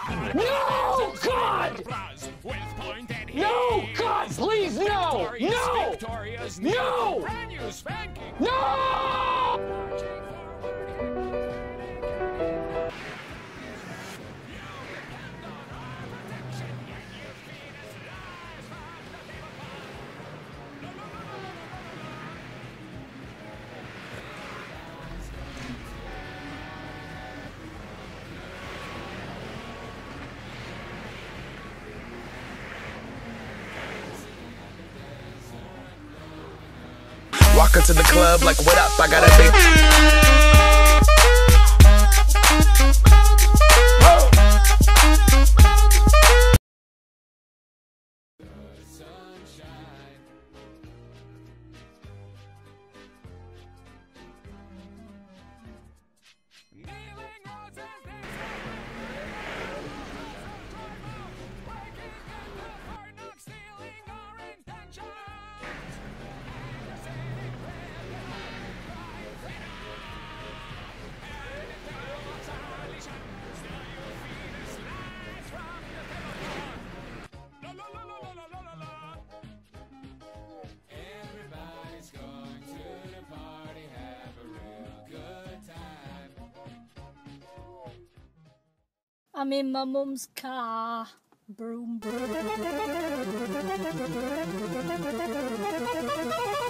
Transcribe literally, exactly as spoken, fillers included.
No, God! No, God, please, no! No! No! No! Walk into the club like, what up? I got a big. I'm in my mum's car. Broom, broom.